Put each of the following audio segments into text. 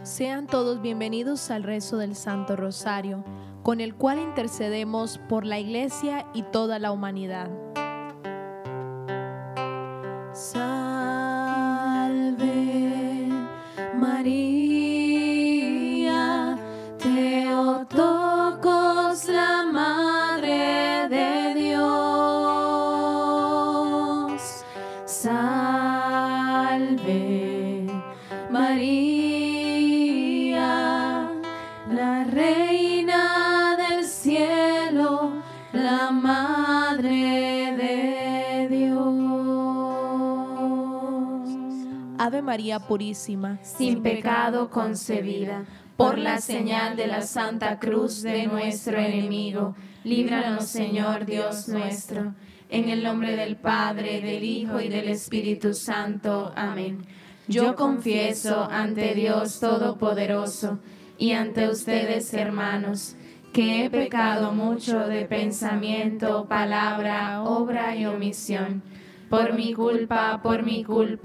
Sean todos bienvenidos al rezo del Santo Rosario, con el cual intercedemos por la Iglesia y toda la humanidad. Salve María, Theotokos, la Madre de Dios. Salve María, la Reina del cielo, la Madre de Dios. Ave María Purísima, sin pecado concebida, por la señal de la Santa Cruz de nuestro enemigo, líbranos, Señor Dios nuestro, en el nombre del Padre, del Hijo y del Espíritu Santo. Amén. Yo confieso ante Dios Todopoderoso y ante ustedes, hermanos, que he pecado mucho de pensamiento, palabra, obra y omisión. Por mi culpa, por mi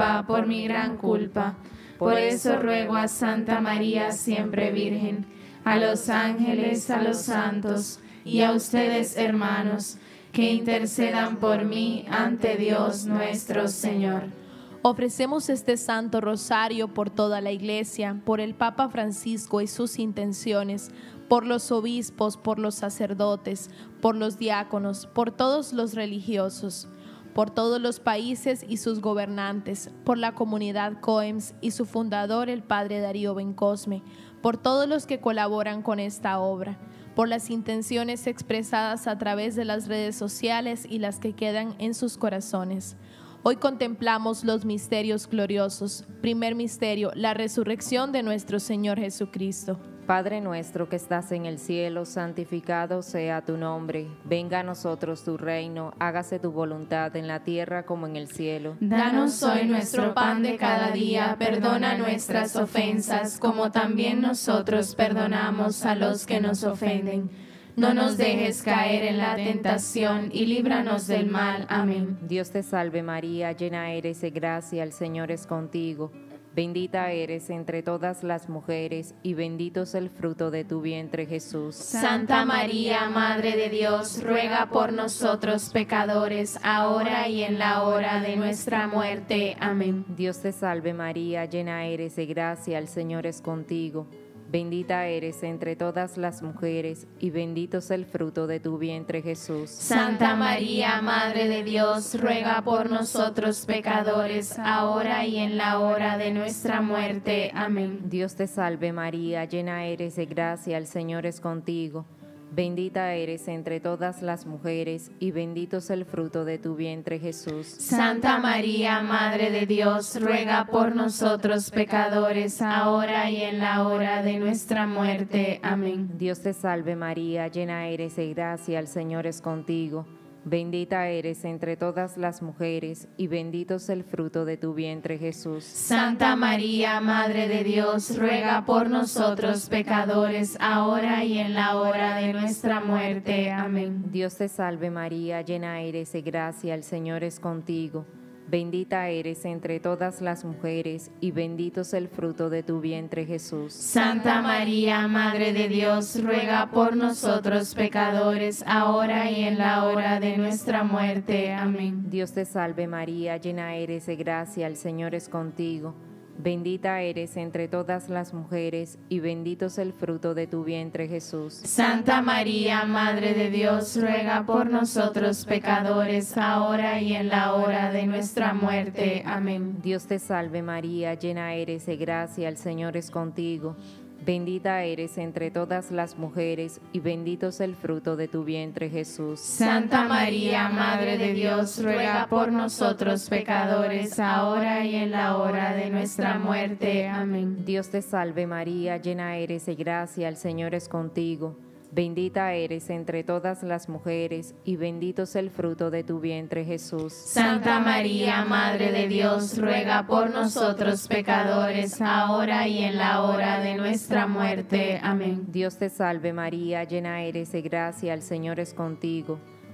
gran culpa. Por eso ruego a Santa María siempre Virgen, a los ángeles, a los santos y a ustedes, hermanos, que intercedan por mí ante Dios nuestro Señor. Ofrecemos este Santo Rosario por toda la Iglesia, por el Papa Francisco y sus intenciones, por los obispos, por los sacerdotes, por los diáconos, por todos los religiosos, por todos los países y sus gobernantes, por la comunidad COEMS y su fundador, el Padre Darío Bencosme, por todos los que colaboran con esta obra, por las intenciones expresadas a través de las redes sociales y las que quedan en sus corazones. Hoy contemplamos los misterios gloriosos. Primer misterio, la resurrección de nuestro Señor Jesucristo. Padre nuestro que estás en el cielo, santificado sea tu nombre. Venga a nosotros tu reino, hágase tu voluntad en la tierra como en el cielo. Danos hoy nuestro pan de cada día, perdona nuestras ofensas, como también nosotros perdonamos a los que nos ofenden. No nos dejes caer en la tentación y líbranos del mal. Amén. Dios te salve María, llena eres de gracia, el Señor es contigo. Bendita eres entre todas las mujeres y bendito es el fruto de tu vientre, Jesús. Santa María, Madre de Dios, ruega por nosotros pecadores, ahora y en la hora de nuestra muerte. Amén. Dios te salve María, llena eres de gracia, el Señor es contigo. Bendita eres entre todas las mujeres y bendito es el fruto de tu vientre, Jesús. Santa María, Madre de Dios, ruega por nosotros pecadores, ahora y en la hora de nuestra muerte. Amén. Dios te salve María, llena eres de gracia, el Señor es contigo. Bendita eres entre todas las mujeres y bendito es el fruto de tu vientre, Jesús. Santa María, Madre de Dios, ruega por nosotros pecadores, ahora y en la hora de nuestra muerte. Amén. Dios te salve María, llena eres de gracia, el Señor es contigo. Bendita eres entre todas las mujeres y bendito es el fruto de tu vientre, Jesús. Santa María, Madre de Dios, ruega por nosotros pecadores, ahora y en la hora de nuestra muerte. Amén. Dios te salve María, llena eres de gracia, el Señor es contigo. Bendita eres entre todas las mujeres y bendito es el fruto de tu vientre, Jesús. Santa María, Madre de Dios, ruega por nosotros pecadores, ahora y en la hora de nuestra muerte. Amén. Dios te salve María, llena eres de gracia, el Señor es contigo. Bendita eres entre todas las mujeres y bendito es el fruto de tu vientre, Jesús. Santa María, Madre de Dios, ruega por nosotros pecadores, ahora y en la hora de nuestra muerte. Amén. Dios te salve María, llena eres de gracia, el Señor es contigo. Bendita eres entre todas las mujeres y bendito es el fruto de tu vientre, Jesús. Santa María, Madre de Dios, ruega por nosotros pecadores, ahora y en la hora de nuestra muerte. Amén. Dios te salve María, llena eres de gracia, el Señor es contigo. Bendita eres entre todas las mujeres y bendito es el fruto de tu vientre, Jesús. Santa María, Madre de Dios, ruega por nosotros pecadores, ahora y en la hora de nuestra muerte. Amén. Dios te salve María, llena eres de gracia, el Señor es contigo.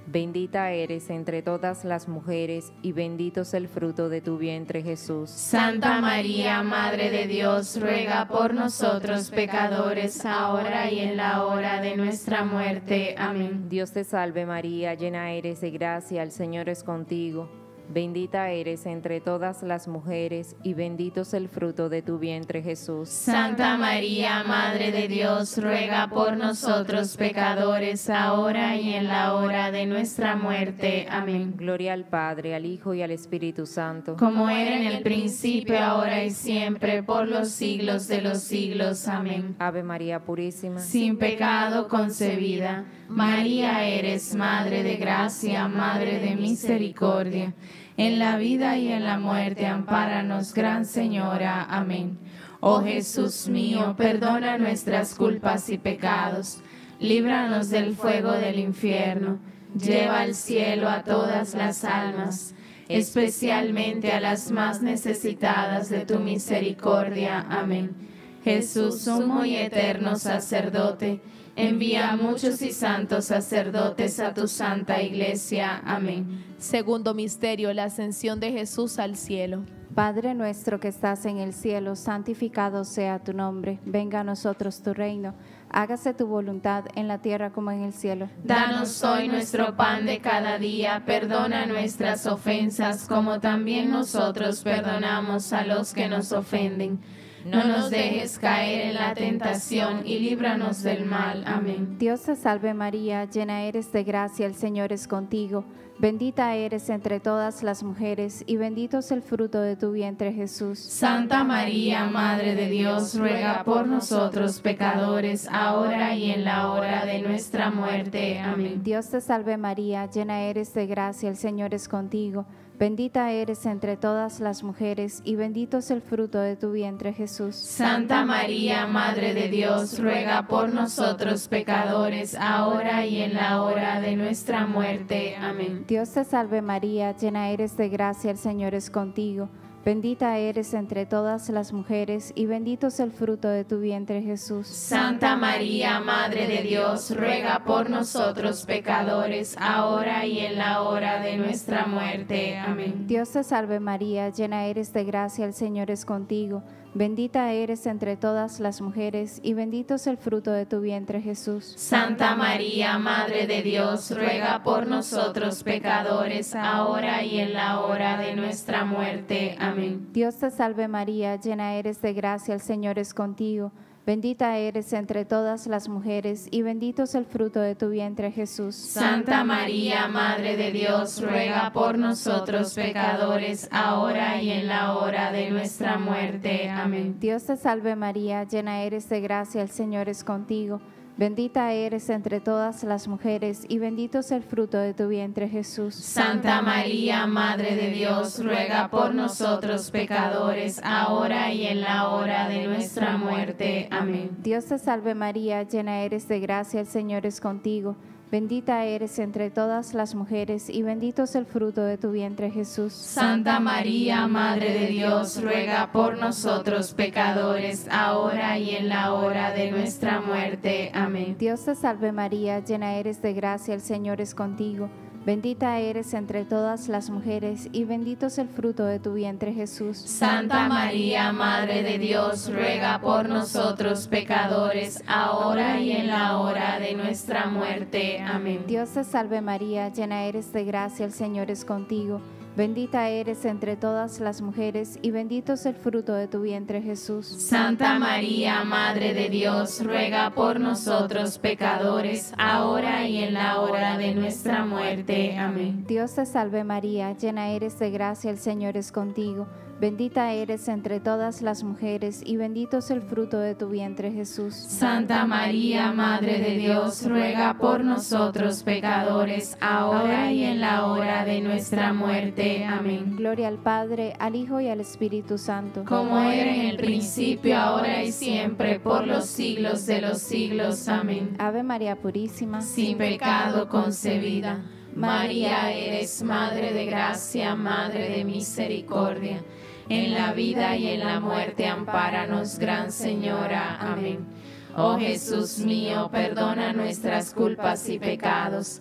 Bendita eres entre todas las mujeres y bendito es el fruto de tu vientre, Jesús. Santa María, Madre de Dios, ruega por nosotros pecadores, ahora y en la hora de nuestra muerte. Amén. Dios te salve María, llena eres de gracia, el Señor es contigo. Bendita eres entre todas las mujeres y bendito es el fruto de tu vientre, Jesús. Santa María, Madre de Dios, ruega por nosotros pecadores, ahora y en la hora de nuestra muerte. Amén. Gloria al Padre, al Hijo y al Espíritu Santo. Como era en el principio, ahora y siempre, por los siglos de los siglos. Amén. Ave María Purísima, sin pecado concebida. María eres Madre de gracia, Madre de misericordia. En la vida y en la muerte, ampáranos, Gran Señora. Amén. Oh Jesús mío, perdona nuestras culpas y pecados. Líbranos del fuego del infierno. Lleva al cielo a todas las almas, especialmente a las más necesitadas de tu misericordia. Amén. Jesús, sumo y eterno sacerdote, envía a muchos y santos sacerdotes a tu santa iglesia. Amén. Segundo misterio, la ascensión de Jesús al cielo. Padre nuestro que estás en el cielo, santificado sea tu nombre. Venga a nosotros tu reino. Hágase tu voluntad en la tierra como en el cielo. Danos hoy nuestro pan de cada día. Perdona nuestras ofensas, como también nosotros perdonamos a los que nos ofenden. No nos dejes caer en la tentación y líbranos del mal. Amén. Dios te salve María, llena eres de gracia, el Señor es contigo. Bendita eres entre todas las mujeres y bendito es el fruto de tu vientre, Jesús. Santa María, Madre de Dios, ruega por nosotros pecadores, ahora y en la hora de nuestra muerte. Amén. Dios te salve María, llena eres de gracia, el Señor es contigo. Bendita eres entre todas las mujeres y bendito es el fruto de tu vientre, Jesús. Santa María, Madre de Dios, ruega por nosotros pecadores, ahora y en la hora de nuestra muerte. Amén. Dios te salve María, llena eres de gracia, el Señor es contigo. Bendita eres entre todas las mujeres y bendito es el fruto de tu vientre, Jesús. Santa María, Madre de Dios, ruega por nosotros pecadores, ahora y en la hora de nuestra muerte. Amén. Dios te salve María, llena eres de gracia, el Señor es contigo. Bendita eres entre todas las mujeres y bendito es el fruto de tu vientre, Jesús. Santa María, Madre de Dios, ruega por nosotros pecadores, ahora y en la hora de nuestra muerte. Amén. Dios te salve María, llena eres de gracia, el Señor es contigo. Bendita eres entre todas las mujeres y bendito es el fruto de tu vientre, Jesús. Santa María, Madre de Dios, ruega por nosotros pecadores, ahora y en la hora de nuestra muerte. Amén. Dios te salve María, llena eres de gracia, el Señor es contigo. Bendita eres entre todas las mujeres y bendito es el fruto de tu vientre, Jesús. Santa María, Madre de Dios, ruega por nosotros pecadores, ahora y en la hora de nuestra muerte. Amén. Dios te salve María, llena eres de gracia, el Señor es contigo. Bendita eres entre todas las mujeres y bendito es el fruto de tu vientre, Jesús. Santa María, Madre de Dios, ruega por nosotros pecadores, ahora y en la hora de nuestra muerte. Amén. Dios te salve María, llena eres de gracia, el Señor es contigo. Bendita eres entre todas las mujeres y bendito es el fruto de tu vientre, Jesús. Santa María, Madre de Dios, ruega por nosotros pecadores, ahora y en la hora de nuestra muerte. Amén. Dios te salve María, llena eres de gracia, el Señor es contigo. Bendita eres entre todas las mujeres y bendito es el fruto de tu vientre, Jesús. Santa María, Madre de Dios, ruega por nosotros pecadores, ahora y en la hora de nuestra muerte. Amén. Dios te salve María, llena eres de gracia, el Señor es contigo. Bendita eres entre todas las mujeres y bendito es el fruto de tu vientre, Jesús. Santa María, Madre de Dios, ruega por nosotros pecadores, ahora y en la hora de nuestra muerte. Amén. Gloria al Padre, al Hijo y al Espíritu Santo. Como era en el principio, ahora y siempre, por los siglos de los siglos. Amén. Ave María Purísima, sin pecado concebida. María, eres Madre de gracia, Madre de misericordia. En la vida y en la muerte, ampáranos, Gran Señora. Amén. Oh Jesús mío, perdona nuestras culpas y pecados.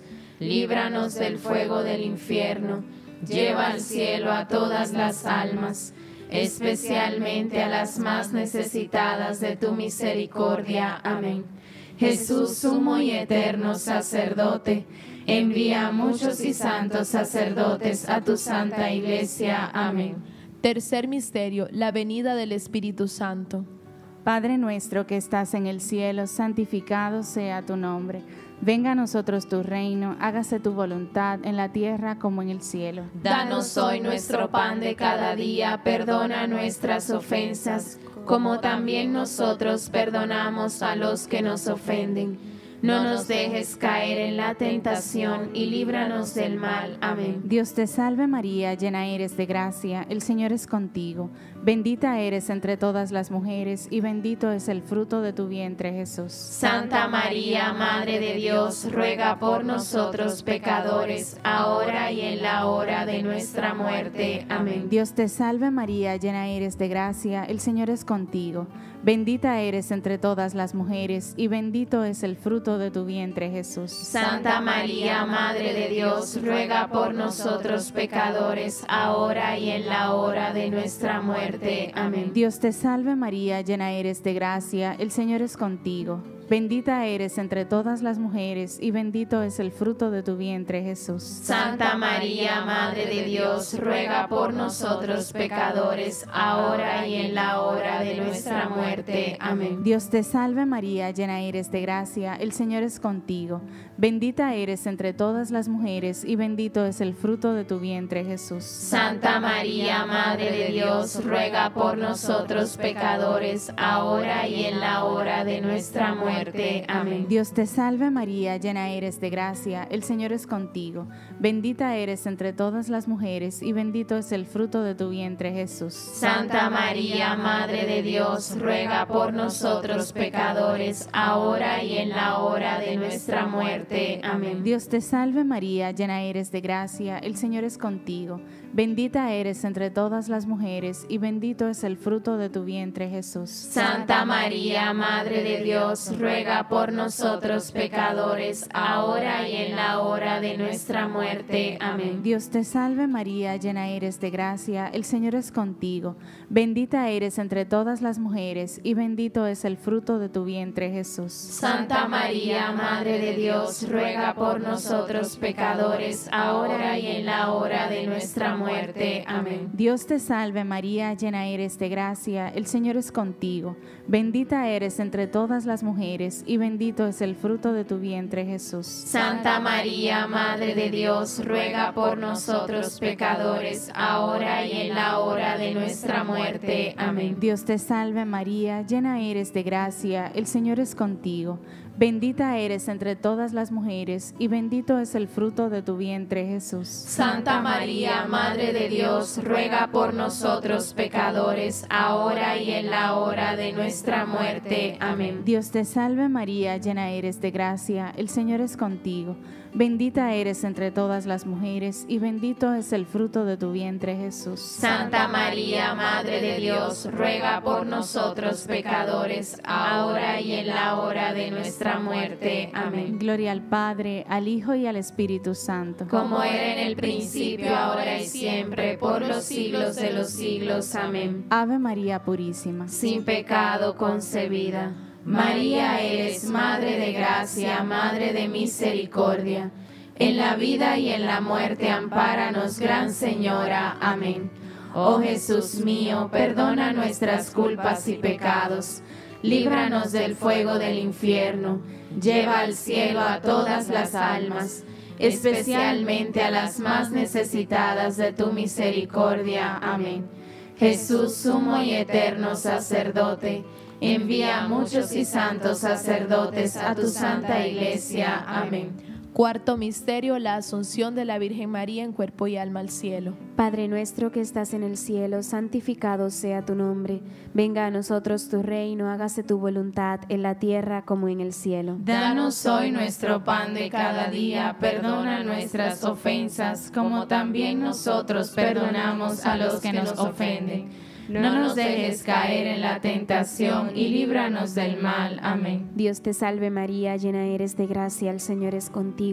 líbranos del fuego del infierno, lleva al cielo a todas las almas, especialmente a las más necesitadas de tu misericordia. Amén. Jesús, sumo y eterno sacerdote, envía a muchos y santos sacerdotes a tu santa iglesia. Amén. Tercer misterio, la venida del Espíritu Santo. Padre nuestro que estás en el cielo, santificado sea tu nombre. Venga a nosotros tu reino, hágase tu voluntad en la tierra como en el cielo. Danos hoy nuestro pan de cada día, perdona nuestras ofensas, como también nosotros perdonamos a los que nos ofenden. No nos dejes caer en la tentación y líbranos del mal. Amén. Dios te salve María, llena eres de gracia, el Señor es contigo. Bendita eres entre todas las mujeres y bendito es el fruto de tu vientre, Jesús. Santa María, Madre de Dios, ruega por nosotros pecadores, ahora y en la hora de nuestra muerte. Amén. Dios te salve María, llena eres de gracia, el Señor es contigo. Bendita eres entre todas las mujeres y bendito es el fruto de tu vientre, Jesús. Santa María, Madre de Dios, ruega por nosotros pecadores, ahora y en la hora de nuestra muerte. Amén. Dios te salve María, llena eres de gracia, el Señor es contigo. Bendita eres entre todas las mujeres y bendito es el fruto de tu vientre, Jesús. Santa María, Madre de Dios, ruega por nosotros pecadores, ahora y en la hora de nuestra muerte. Amén. Dios te salve María, llena eres de gracia, el Señor es contigo. Bendita eres entre todas las mujeres y bendito es el fruto de tu vientre, Jesús. Santa María, Madre de Dios, ruega por nosotros pecadores, ahora y en la hora de nuestra muerte. Amén. Dios te salve María, llena eres de gracia, el Señor es contigo. Bendita eres entre todas las mujeres y bendito es el fruto de tu vientre, Jesús. Santa María, Madre de Dios, ruega por nosotros pecadores, ahora y en la hora de nuestra muerte. Amén. Dios te salve María, llena eres de gracia, el Señor es contigo. Bendita eres entre todas las mujeres y bendito es el fruto de tu vientre, Jesús. Santa María, Madre de Dios, ruega por nosotros pecadores, ahora y en la hora de nuestra muerte. Amén. Dios te salve María, llena eres de gracia, el Señor es contigo. Bendita eres entre todas las mujeres y bendito es el fruto de tu vientre, Jesús. Santa María, Madre de Dios, ruega por nosotros pecadores, ahora y en la hora de nuestra muerte. Amén. Dios te salve María, llena eres de gracia, el Señor es contigo. Bendita eres entre todas las mujeres y bendito es el fruto de tu vientre, Jesús. Santa María, Madre de Dios, ruega por nosotros pecadores, ahora y en la hora de nuestra muerte. Amén. Dios te salve María, llena eres de gracia, el Señor es contigo. Bendita eres entre todas las mujeres y bendito es el fruto de tu vientre, Jesús. Santa María, Madre de Dios, ruega por nosotros pecadores, ahora y en la hora de nuestra muerte. Amén. Dios te salve María, llena eres de gracia, el Señor es contigo. Bendita eres entre todas las mujeres y bendito es el fruto de tu vientre, Jesús. Santa María, Madre de Dios, ruega por nosotros pecadores, ahora y en la hora de nuestra muerte. Amén. Gloria al Padre, al Hijo y al Espíritu Santo. Como era en el principio, ahora y siempre, por los siglos de los siglos. Amén. Ave María Purísima, sin pecado concebida. María, eres Madre de gracia, Madre de misericordia. En la vida y en la muerte, ampáranos, Gran Señora. Amén. Oh Jesús mío, perdona nuestras culpas y pecados. Líbranos del fuego del infierno. Lleva al cielo a todas las almas, especialmente a las más necesitadas de tu misericordia. Amén. Jesús, sumo y eterno sacerdote, envía a muchos y santos sacerdotes a tu santa iglesia. Amén. Cuarto misterio, la asunción de la Virgen María en cuerpo y alma al cielo. Padre nuestro que estás en el cielo, santificado sea tu nombre. Venga a nosotros tu reino, hágase tu voluntad en la tierra como en el cielo. Danos hoy nuestro pan de cada día, perdona nuestras ofensas, como también nosotros perdonamos a los que nos ofenden. No nos dejes caer en la tentación y líbranos del mal. Amén. Dios te salve María, llena eres de gracia, el Señor es contigo.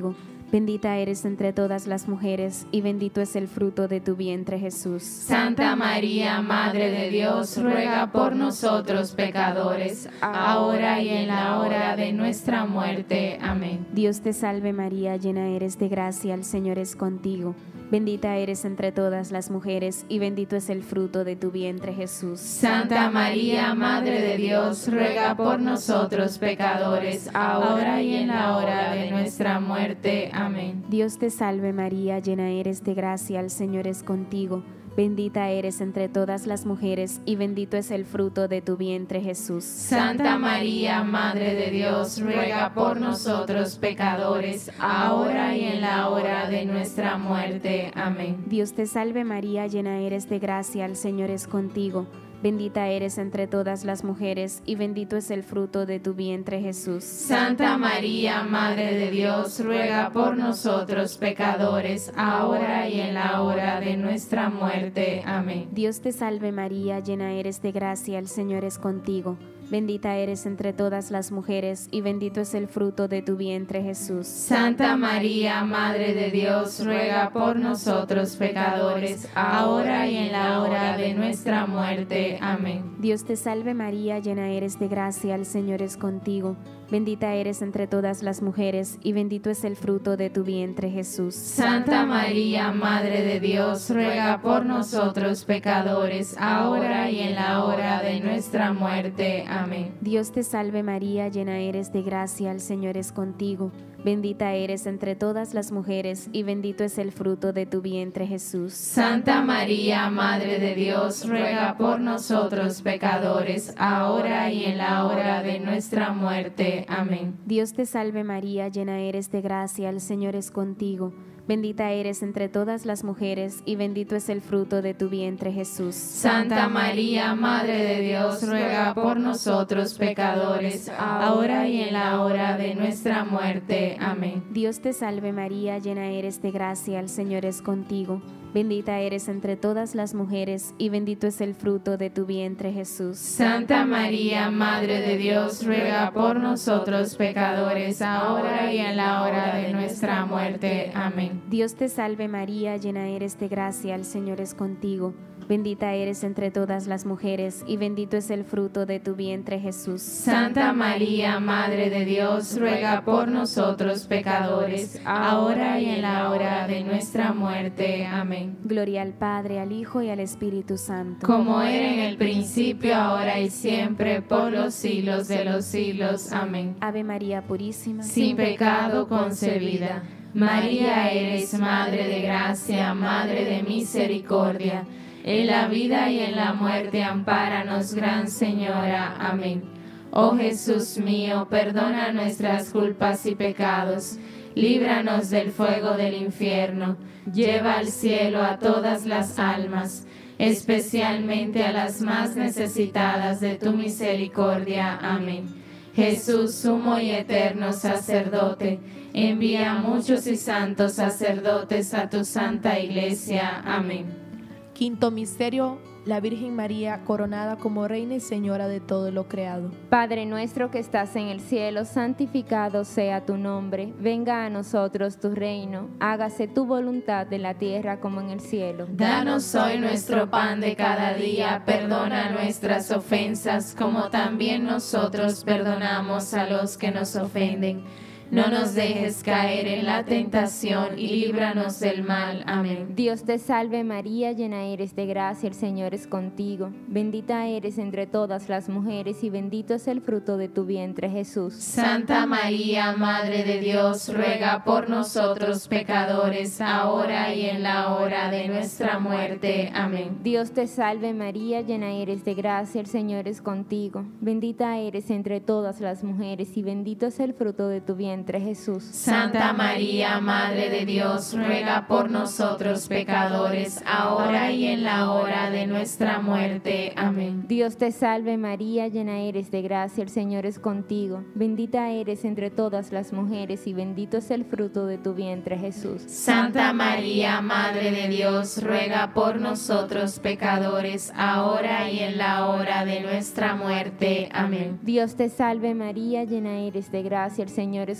bendita eres entre todas las mujeres, y bendito es el fruto de tu vientre, Jesús. Santa María, Madre de Dios, ruega por nosotros pecadores, ahora y en la hora de nuestra muerte. Amén. Dios te salve María, llena eres de gracia, el Señor es contigo. Bendita eres entre todas las mujeres, y bendito es el fruto de tu vientre, Jesús. Santa María, Madre de Dios, ruega por nosotros pecadores, ahora y en la hora de nuestra muerte. Amén. Dios te salve María, llena eres de gracia, el Señor es contigo. Bendita eres entre todas las mujeres, y bendito es el fruto de tu vientre, Jesús. Santa María, Madre de Dios, ruega por nosotros pecadores, ahora y en la hora de nuestra muerte. Amén. Dios te salve María, llena eres de gracia, el Señor es contigo. Bendita eres entre todas las mujeres, y bendito es el fruto de tu vientre, Jesús. Santa María, Madre de Dios, ruega por nosotros pecadores, ahora y en la hora de nuestra muerte. Amén. Dios te salve María, llena eres de gracia, el Señor es contigo. Bendita eres entre todas las mujeres, y bendito es el fruto de tu vientre, Jesús. Santa María, Madre de Dios, ruega por nosotros pecadores, ahora y en la hora de nuestra muerte. Amén. Dios te salve María, llena eres de gracia, el Señor es contigo. Bendita eres entre todas las mujeres, y bendito es el fruto de tu vientre, Jesús. Santa María, Madre de Dios, ruega por nosotros pecadores, ahora y en la hora de nuestra muerte. Amén. Dios te salve María, llena eres de gracia, el Señor es contigo. Bendita eres entre todas las mujeres, y bendito es el fruto de tu vientre, Jesús. Santa María, Madre de Dios, ruega por nosotros pecadores, ahora y en la hora de nuestra muerte. Amén. Dios te salve María, llena eres de gracia, el Señor es contigo. Bendita eres entre todas las mujeres, y bendito es el fruto de tu vientre, Jesús. Santa María, Madre de Dios, ruega por nosotros pecadores, ahora y en la hora de nuestra muerte. Amén. Dios te salve María, llena eres de gracia, el Señor es contigo. Bendita eres entre todas las mujeres, y bendito es el fruto de tu vientre, Jesús. Santa María, Madre de Dios, ruega por nosotros pecadores, ahora y en la hora de nuestra muerte. Amén. Dios te salve María, llena eres de gracia, el Señor es contigo. Bendita eres entre todas las mujeres, y bendito es el fruto de tu vientre, Jesús. Santa María, Madre de Dios, ruega por nosotros pecadores, ahora y en la hora de nuestra muerte. Amén. Gloria al Padre, al Hijo y al Espíritu Santo. Como era en el principio, ahora y siempre, por los siglos de los siglos. Amén. Ave María Purísima, sin pecado concebida. María, eres Madre de gracia, Madre de misericordia. En la vida y en la muerte, ampáranos, Gran Señora. Amén. Oh Jesús mío, perdona nuestras culpas y pecados, líbranos del fuego del infierno, lleva al cielo a todas las almas, especialmente a las más necesitadas de tu misericordia. Amén. Jesús, sumo y eterno sacerdote, envía a muchos y santos sacerdotes a tu santa iglesia. Amén. Quinto misterio, la Virgen María coronada como Reina y Señora de todo lo creado. Padre nuestro que estás en el cielo, santificado sea tu nombre. Venga a nosotros tu reino. Hágase tu voluntad en la tierra como en el cielo. Danos hoy nuestro pan de cada día. Perdona nuestras ofensas, como también nosotros perdonamos a los que nos ofenden. No nos dejes caer en la tentación y líbranos del mal. Amén. Dios te salve María, llena eres de gracia, el Señor es contigo. Bendita eres entre todas las mujeres, y bendito es el fruto de tu vientre, Jesús. Santa María, Madre de Dios, ruega por nosotros pecadores, ahora y en la hora de nuestra muerte. Amén. Dios te salve María, llena eres de gracia, el Señor es contigo. Bendita eres entre todas las mujeres, y bendito es el fruto de tu vientre, Jesús. Santa María, Madre de Dios, ruega por nosotros pecadores, ahora y en la hora de nuestra muerte. Amén. Dios te salve María, llena eres de gracia, el Señor es contigo. Bendita eres entre todas las mujeres, y bendito es el fruto de tu vientre, Jesús. Santa María, Madre de Dios, ruega por nosotros pecadores, ahora y en la hora de nuestra muerte. Amén. Dios te salve María, llena eres de gracia, el Señor es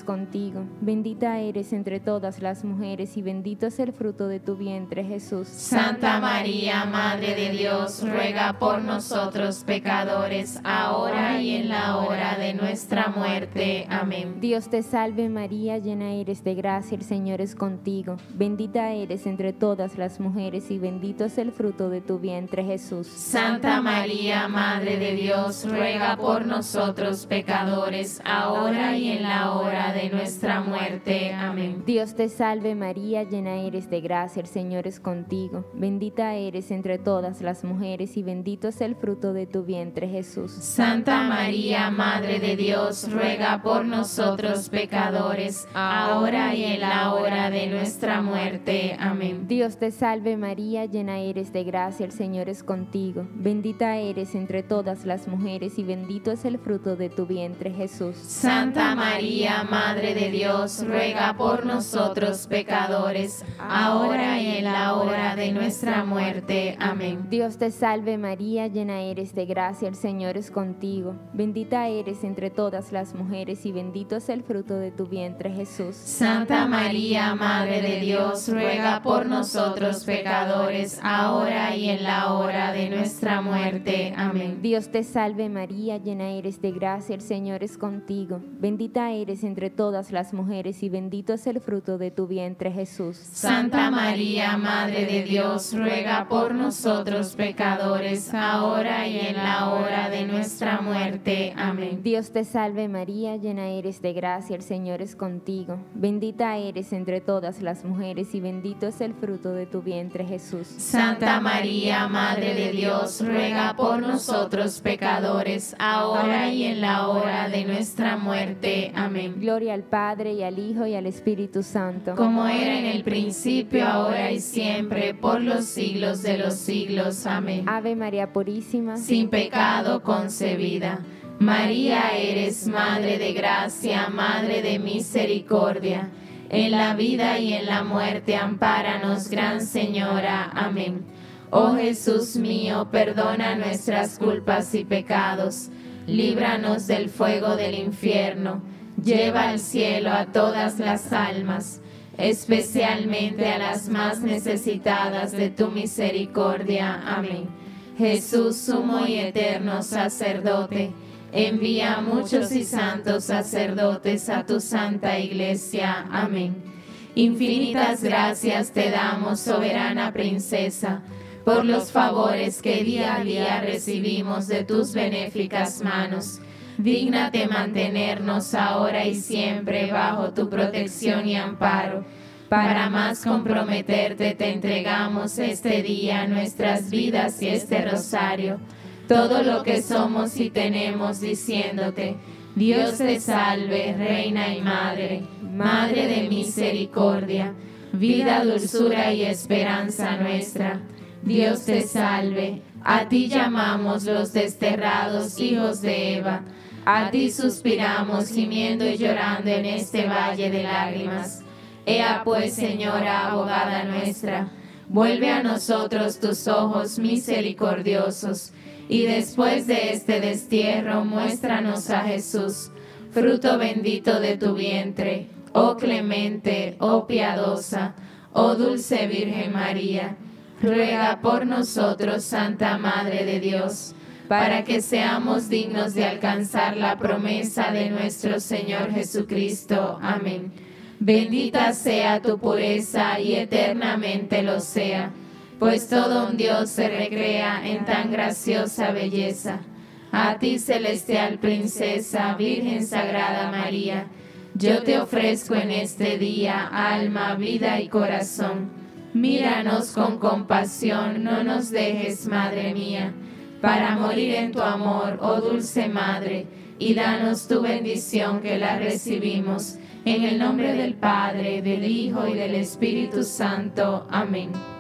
contigo. Bendita eres entre todas las mujeres y bendito es el fruto de tu vientre, Jesús. Santa María, Madre de Dios, ruega por nosotros pecadores, ahora y en la hora de nuestra muerte. Amén. Dios te salve María, llena eres de gracia, el Señor es contigo. Bendita eres entre todas las mujeres y bendito es el fruto de tu vientre, Jesús. Santa María, Madre de Dios, ruega por nosotros pecadores, ahora y en la hora de nuestra muerte. Amén. Dios te salve María, llena eres de gracia, el Señor es contigo. Bendita eres entre todas las mujeres y bendito es el fruto de tu vientre, Jesús. Santa María, Madre de Dios, ruega por nosotros pecadores, ahora y en la hora de nuestra muerte. Amén. Dios te salve María, llena eres de gracia, el Señor es contigo. Bendita eres entre todas las mujeres y bendito es el fruto de tu vientre, Jesús. Santa María, Madre de Dios, ruega por nosotros pecadores, ahora y en la hora de nuestra muerte. Amén. Dios te salve María, llena eres de gracia, el Señor es contigo. Bendita eres entre todas las mujeres y bendito es el fruto de tu vientre, Jesús. Santa María, Madre de Dios, ruega por nosotros pecadores, ahora y en la hora de nuestra muerte. Amén. Dios te salve María, llena eres de gracia, el Señor es contigo. Bendita eres entre todas las mujeres y bendito es el fruto de tu vientre, Jesús. Santa María, Madre de Dios, ruega por nosotros pecadores, ahora y en la hora de nuestra muerte. Amén. Dios te salve María, llena eres de gracia, el Señor es contigo. Bendita eres entre todas las mujeres y bendito es el fruto de tu vientre, Jesús. Santa María, Madre de Dios, ruega por nosotros pecadores, ahora y en la hora de nuestra muerte. Amén. Gloria al Padre, y al Hijo, y al Espíritu Santo. Como era en el principio, ahora y siempre, por los siglos de los siglos. Amén. Ave María Purísima, sin pecado concebida. María, eres Madre de gracia, Madre de misericordia. En la vida y en la muerte, ampáranos, Gran Señora. Amén. Oh Jesús mío, perdona nuestras culpas y pecados. Líbranos del fuego del infierno. Lleva al cielo a todas las almas, especialmente a las más necesitadas de tu misericordia. Amén. Jesús, sumo y eterno sacerdote, envía a muchos y santos sacerdotes a tu santa iglesia. Amén. Infinitas gracias te damos, soberana princesa, por los favores que día a día recibimos de tus benéficas manos. Dígnate mantenernos ahora y siempre bajo tu protección y amparo. Para más comprometerte te entregamos este día nuestras vidas y este rosario, todo lo que somos y tenemos, diciéndote: Dios te salve, Reina y Madre, Madre de misericordia, vida, dulzura y esperanza nuestra. Dios te salve, a ti llamamos los desterrados hijos de Eva, a ti suspiramos gimiendo y llorando en este valle de lágrimas. Ea pues, Señora, abogada nuestra, vuelve a nosotros tus ojos misericordiosos, y después de este destierro muéstranos a Jesús, fruto bendito de tu vientre, oh clemente, oh piadosa, oh dulce Virgen María. Ruega por nosotros, Santa Madre de Dios, para que seamos dignos de alcanzar la promesa de nuestro Señor Jesucristo. Amén. Bendita sea tu pureza y eternamente lo sea, pues todo un Dios se recrea en tan graciosa belleza. A ti, celestial princesa, Virgen Sagrada María, yo te ofrezco en este día alma, vida y corazón. Míranos con compasión, no nos dejes, Madre mía, para morir en tu amor, oh dulce Madre, y danos tu bendición que la recibimos. En el nombre del Padre, del Hijo y del Espíritu Santo. Amén.